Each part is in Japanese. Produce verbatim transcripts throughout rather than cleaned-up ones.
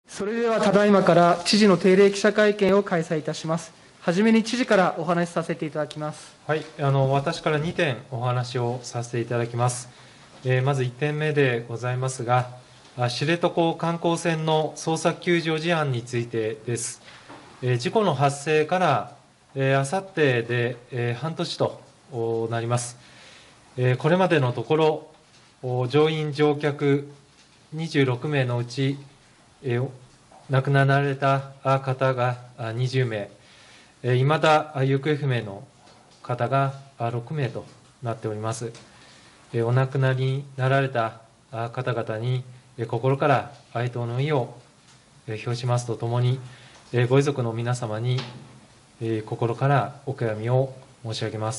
それではただいまから知事の定例記者会見を開催いたします。はじめに知事からお話しさせていただきます。 はい、あの私からにてんお話をさせていただきます。えー、まずいってんめでございますが、知床観光船の捜索救助事案についてです。えー、事故の発生からあさってで、えー、半年となります。えー、これまでのところ、乗員・乗客にじゅうろくめいのうち、えー、亡くなられた方がにじゅうめい、いまだ行方不明の方がろくめいとなっております。お亡くなりになられた方々に心から哀悼の意を表しますとともに、ご遺族の皆様に心からお悔やみを申し上げます。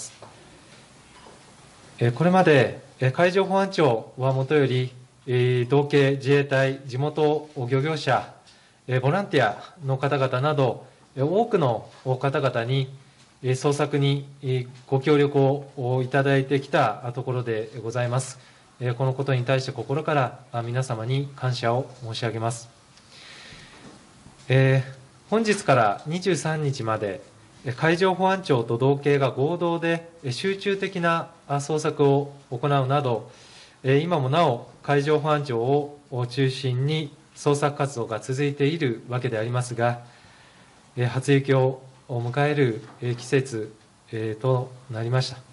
これまで海上保安庁はもとより、道警、自衛隊、地元漁業者、ボランティアの方々など、多くの方々に捜索にご協力をいただいてきたところでございます。このことに対して心から皆様に感謝を申し上げます。本日からにじゅうさんにちまで、海上保安庁と道警が合同で集中的な捜索を行うなど、今もなお海上保安庁を中心に捜索活動が続いているわけでありますが、初雪を迎える季節となりました。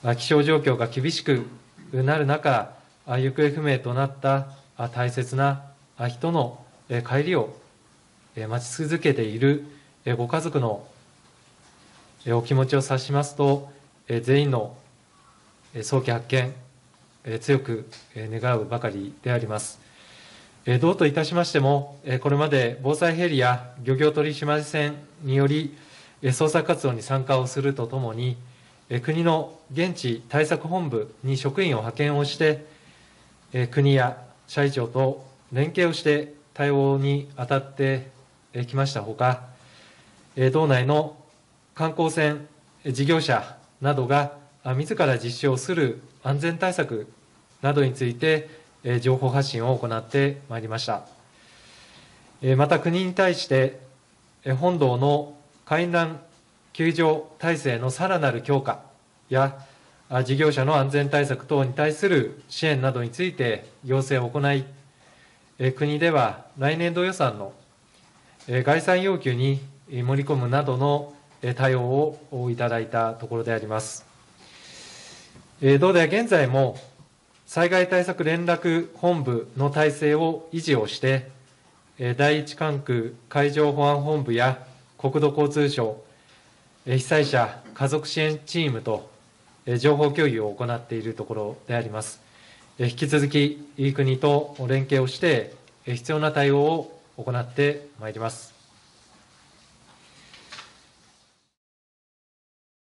気象状況が厳しくなる中、行方不明となった大切な人の帰りを待ち続けているご家族のお気持ちを察しますと、全員の早期発見、強く願うばかりであります。道といたしましても、これまで防災ヘリや漁業取締船により捜索活動に参加をするとともに、国の現地対策本部に職員を派遣をして、国や斜里町と連携をして対応に当たってきましたほか、道内の観光船事業者などが自ら実施をする安全対策などについて情報発信を行ってまいりました。また国に対して本道の海難救助体制のさらなる強化や事業者の安全対策等に対する支援などについて要請を行い、国では来年度予算の概算要求に盛り込むなどの対応をいただいたところであります。道では現在も災害対策連絡本部の体制を維持をして、第一管区海上保安本部や国土交通省、被災者家族支援チームと情報共有を行っているところであります。引き続き国と連携をして、必要な対応を行ってまいります。